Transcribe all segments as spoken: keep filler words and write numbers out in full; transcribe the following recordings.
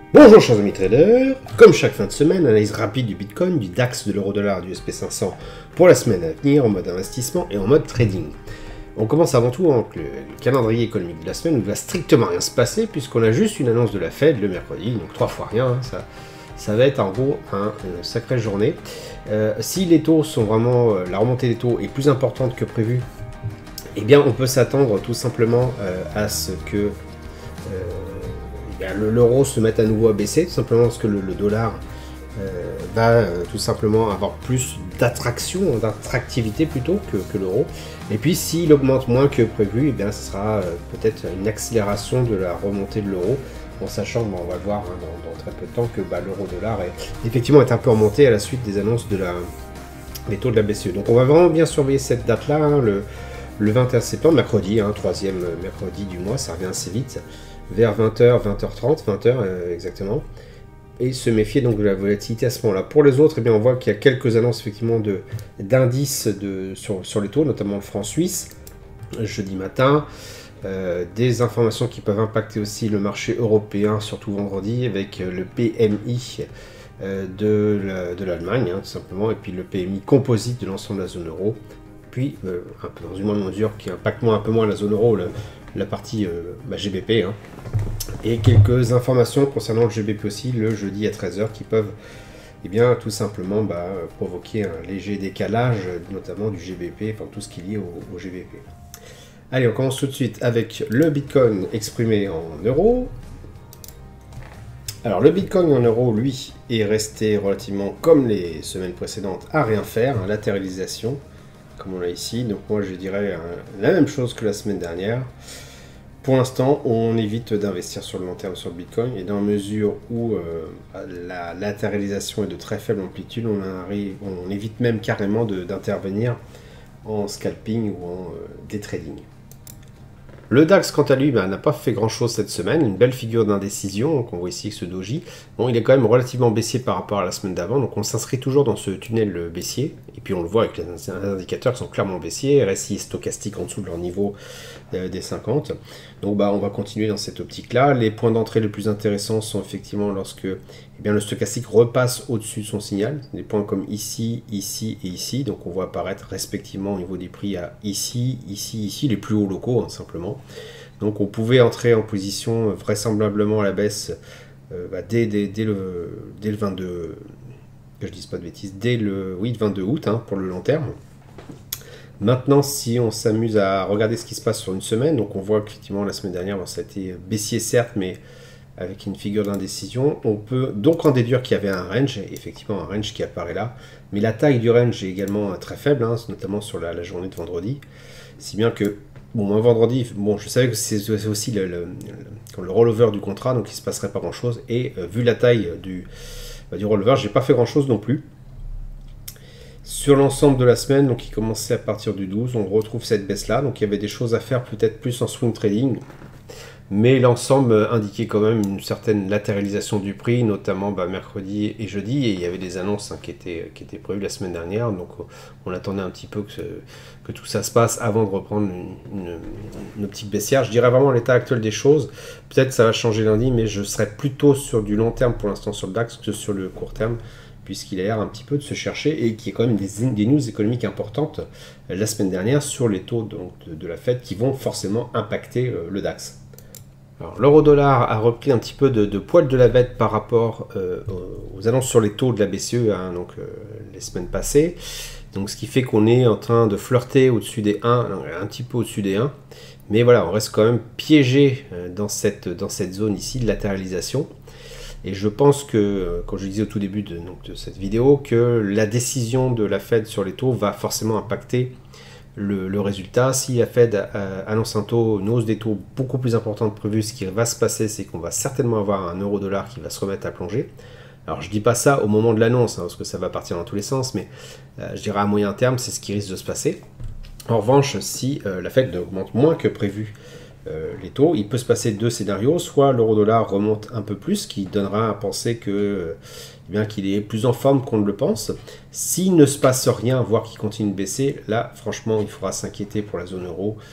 Bonjour chers amis traders, comme chaque fin de semaine, analyse rapide du Bitcoin, du DAX, de l'euro-dollar, du S P cinq cents pour la semaine à venir en mode investissement et en mode trading. On commence avant tout avec le, le calendrier économique de la semaine où il ne va strictement rien se passer puisqu'on a juste une annonce de la Fed le mercredi, donc trois fois rien, hein, ça, ça va être en gros un, une sacrée journée. Euh, si les taux sont vraiment, euh, la remontée des taux est plus importante que prévu, eh bien on peut s'attendre tout simplement euh, à ce que euh, l'euro se mette à nouveau à baisser, tout simplement parce que le, le dollar euh, va euh, tout simplement avoir plus d'attraction, d'attractivité plutôt que, que l'euro. Et puis s'il augmente moins que prévu, eh bien ce sera euh, peut-être une accélération de la remontée de l'euro, en sachant, bon, on va le voir hein, dans, dans très peu de temps, que bah, l'euro-dollar est effectivement est un peu remonté à la suite des annonces de la, des taux de la B C E. Donc on va vraiment bien surveiller cette date-là, hein, le, le vingt et un septembre, mercredi, hein, troisième mercredi du mois, ça revient assez vite, vers vingt heures, vingt heures trente, vingt heures euh, exactement, et se méfier donc de la volatilité à ce moment-là. Pour les autres, eh bien, on voit qu'il y a quelques annonces effectivement d'indices de, sur, sur les taux, notamment le franc suisse, jeudi matin, euh, des informations qui peuvent impacter aussi le marché européen, surtout vendredi, avec le P M I euh, de l'Allemagne, hein, tout simplement, et puis le P M I composite de l'ensemble de la zone euro, puis euh, un peu, dans une moindre mesure qui impacte moins, un peu moins la zone euro, le, la partie euh, bah, G B P, hein. Et quelques informations concernant le G B P aussi le jeudi à treize heures qui peuvent eh bien, tout simplement bah, provoquer un léger décalage, notamment du G B P, enfin tout ce qui est lié au, au G B P. Allez, on commence tout de suite avec le Bitcoin exprimé en euros. Alors le Bitcoin en euros, lui, est resté relativement comme les semaines précédentes à rien faire, hein, latéralisation, comme on l'a ici. Donc moi je dirais hein, la même chose que la semaine dernière. Pour l'instant, on évite d'investir sur le long terme sur le Bitcoin, et dans la mesure où euh, la latéralisation est de très faible amplitude, on, arrive, on évite même carrément d'intervenir en scalping ou en euh, day trading. Le DAX, quant à lui, ben, n'a pas fait grand-chose cette semaine, une belle figure d'indécision, donc on voit ici ce doji. Bon, il est quand même relativement baissier par rapport à la semaine d'avant, donc on s'inscrit toujours dans ce tunnel baissier, et puis on le voit avec les indicateurs qui sont clairement baissiers, R S I stochastique en dessous de leur niveau euh, des cinquante. Donc bah, on va continuer dans cette optique-là. Les points d'entrée les plus intéressants sont effectivement lorsque eh bien, le stochastique repasse au-dessus de son signal, des points comme ici, ici et ici, donc on voit apparaître respectivement au niveau des prix à ici, ici, ici, les plus hauts locaux, hein, simplement. Donc on pouvait entrer en position vraisemblablement à la baisse euh, bah, dès, dès, dès, le, dès le vingt-deux, que je dise pas de bêtises, dès le, oui, le vingt-deux août, hein, pour le long terme. Maintenant, si on s'amuse à regarder ce qui se passe sur une semaine, donc on voit qu'effectivement la semaine dernière, bon, ça a été baissier certes, mais avec une figure d'indécision, on peut donc en déduire qu'il y avait un range, effectivement un range qui apparaît là, mais la taille du range est également très faible, hein, notamment sur la, la journée de vendredi, si bien que, bon, moi vendredi, bon, je savais que c'est aussi le, le, le, le rollover du contrat, donc il ne se passerait pas grand-chose, et euh, vu la taille du, bah, du rollover, j'ai pas fait grand-chose non plus. Sur l'ensemble de la semaine, donc qui commençait à partir du douze, on retrouve cette baisse-là, donc il y avait des choses à faire peut-être plus en swing trading, mais l'ensemble indiquait quand même une certaine latéralisation du prix, notamment bah, mercredi et jeudi, et il y avait des annonces hein, qui, étaient, qui étaient prévues la semaine dernière, donc on attendait un petit peu que, que tout ça se passe avant de reprendre une, une, une optique baissière. Je dirais vraiment l'état actuel des choses, peut-être ça va changer lundi, mais je serais plutôt sur du long terme pour l'instant sur le DAX que sur le court terme, puisqu'il a l'air un petit peu de se chercher, et qui est quand même des, des news économiques importantes euh, la semaine dernière sur les taux donc, de, de la Fed qui vont forcément impacter euh, le DAX. L'euro-dollar a repris un petit peu de, de poil de la bête par rapport euh, aux annonces sur les taux de la B C E hein, donc, euh, les semaines passées, donc ce qui fait qu'on est en train de flirter au-dessus des un, un petit peu au-dessus des un, mais voilà, on reste quand même piégé euh, dans, cette, dans cette zone ici de latéralisation. Et je pense que, comme je disais au tout début de, donc, de cette vidéo, que la décision de la Fed sur les taux va forcément impacter le, le résultat. Si la Fed euh, annonce un taux, une hausse des taux beaucoup plus importante prévue, ce qui va se passer, c'est qu'on va certainement avoir un euro-dollar qui va se remettre à plonger. Alors je dis pas ça au moment de l'annonce, hein, parce que ça va partir dans tous les sens, mais euh, je dirais à moyen terme, c'est ce qui risque de se passer. En revanche, si euh, la Fed augmente moins que prévu Euh, les taux, il peut se passer deux scénarios, soit l'euro-dollar remonte un peu plus, ce qui donnera à penser que, eh bien, qu'il est plus en forme qu'on ne le pense. S'il ne se passe rien, voire qu'il continue de baisser, là, franchement, il faudra s'inquiéter pour la zone euro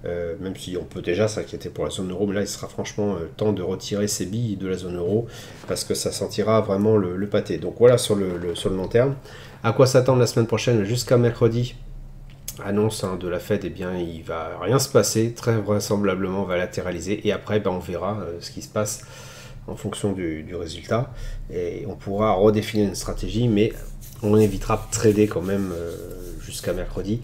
Euh, même si on peut déjà s'inquiéter pour la zone euro, mais là il sera franchement euh, temps de retirer ces billes de la zone euro parce que ça sentira vraiment le, le pâté. Donc voilà sur le, le, sur le long terme. À quoi s'attendre la semaine prochaine jusqu'à mercredi? Annonce hein, de la Fed, eh bien il va rien se passer, très vraisemblablement on va latéraliser et après ben, on verra euh, ce qui se passe en fonction du, du résultat et on pourra redéfinir une stratégie, mais on évitera de trader quand même euh, jusqu'à mercredi,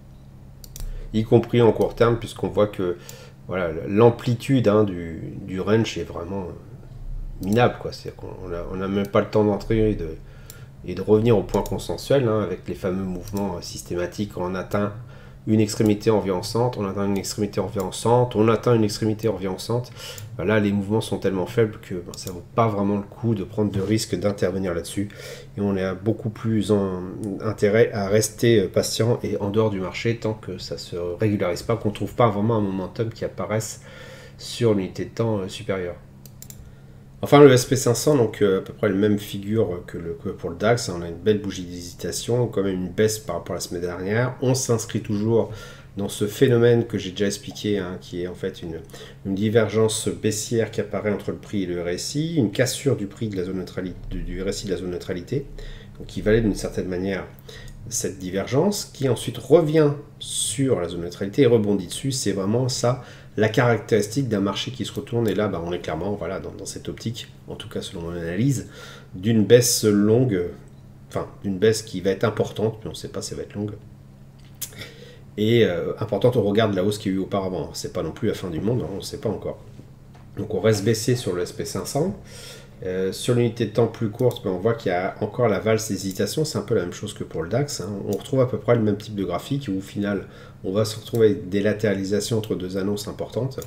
y compris en court terme, puisqu'on voit que voilà, l'amplitude hein, du, du range est vraiment minable, quoi. C'est-à-dire qu'on n'a même pas le temps d'entrer et de, et de revenir au point consensuel, hein, avec les fameux mouvements systématiques. Quand on atteint une extrémité environçante, on atteint une extrémité environçante, on atteint une extrémité environçante. Là, les mouvements sont tellement faibles que ben, ça ne vaut pas vraiment le coup de prendre de risque d'intervenir là-dessus. Et on a beaucoup plus en, intérêt à rester patient et en dehors du marché tant que ça ne se régularise pas, qu'on ne trouve pas vraiment un momentum qui apparaisse sur l'unité de temps supérieure. Enfin, le S P cinq cents, donc euh, à peu près la même figure que, le, que pour le DAX, on a une belle bougie d'hésitation, quand même une baisse par rapport à la semaine dernière. On s'inscrit toujours dans ce phénomène que j'ai déjà expliqué, hein, qui est en fait une, une divergence baissière qui apparaît entre le prix et le R S I, une cassure du prix de la zone neutralité, du R S I de la zone neutralité, donc qui valait d'une certaine manière cette divergence, qui ensuite revient sur la zone neutralité et rebondit dessus. C'est vraiment ça la caractéristique d'un marché qui se retourne, et là bah, on est clairement voilà, dans, dans cette optique, en tout cas selon mon analyse, d'une baisse longue, enfin d'une baisse qui va être importante, mais on ne sait pas si elle va être longue, et euh, importante au regard de la hausse qu'il y a eu auparavant. C'est pas non plus la fin du monde, hein, on ne sait pas encore. Donc on reste baissé sur le S P cinq cents. Euh, sur l'unité de temps plus courte, ben on voit qu'il y a encore la valse d'hésitation, c'est un peu la même chose que pour le DAX, hein. On retrouve à peu près le même type de graphique où au final on va se retrouver avec des latéralisations entre deux annonces importantes,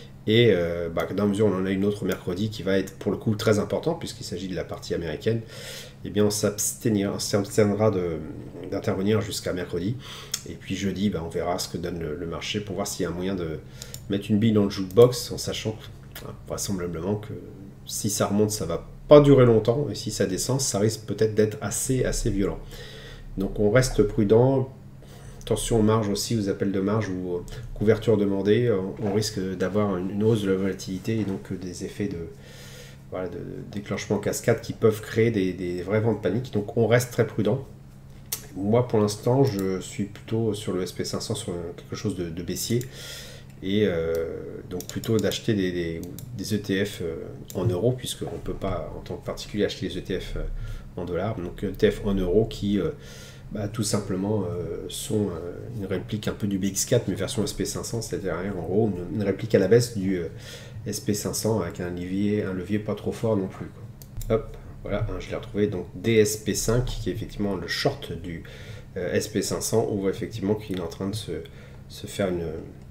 et euh, bah, dans la mesure où on en a une autre mercredi qui va être pour le coup très importante puisqu'il s'agit de la partie américaine, et eh bien on s'abstiendra d'intervenir jusqu'à mercredi, et puis jeudi bah, on verra ce que donne le, le marché pour voir s'il y a un moyen de mettre une bille dans le jukebox, en sachant hein, vraisemblablement que si ça remonte, ça va pas durer longtemps, et si ça descend, ça risque peut-être d'être assez, assez violent. Donc on reste prudent, attention aux marges aussi, aux appels de marge ou aux couvertures demandées, on risque d'avoir une hausse de la volatilité et donc des effets de, voilà, de déclenchement cascade qui peuvent créer des, des vrais vents de panique, donc on reste très prudent. Moi pour l'instant, je suis plutôt sur le S P cinq cents, sur quelque chose de, de baissier, et euh, donc plutôt d'acheter des, des, des E T F euh, en euros, puisqu'on ne peut pas en tant que particulier acheter les E T F euh, en dollars, donc E T F en euros qui euh, bah, tout simplement euh, sont euh, une réplique un peu du B X quatre mais version S P cinq cents, c'est-à-dire en gros une, une réplique à la baisse du euh, S P cinq cents avec un levier, un levier pas trop fort non plus, quoi. Hop, voilà, hein, je l'ai retrouvé, donc D S P cinq qui est effectivement le short du euh, S P cinq cents. On voit effectivement qu'il est en train de se, se faire une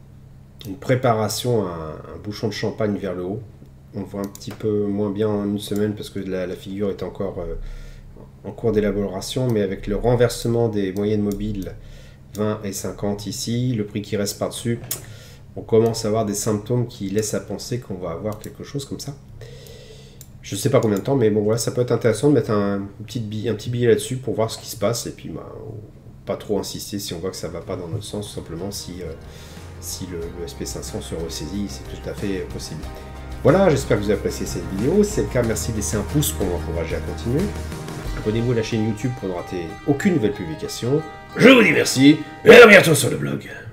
une préparation à un, un bouchon de champagne vers le haut. On voit un petit peu moins bien en une semaine parce que la, la figure est encore euh, en cours d'élaboration, mais avec le renversement des moyennes mobiles vingt et cinquante ici, le prix qui reste par-dessus, on commence à avoir des symptômes qui laissent à penser qu'on va avoir quelque chose comme ça. Je ne sais pas combien de temps, mais bon voilà, ça peut être intéressant de mettre un, un petit billet, un petit billet là-dessus pour voir ce qui se passe, et puis bah, pas trop insister si on voit que ça ne va pas dans notre sens, tout simplement si... Euh, si le, le S P cinq cents se ressaisit, c'est tout à fait possible. Voilà, j'espère que vous avez apprécié cette vidéo. Si c'est le cas, merci de laisser un pouce pour m'encourager à continuer. Abonnez-vous à la chaîne YouTube pour ne rater aucune nouvelle publication. Je vous dis merci et à bientôt sur le blog.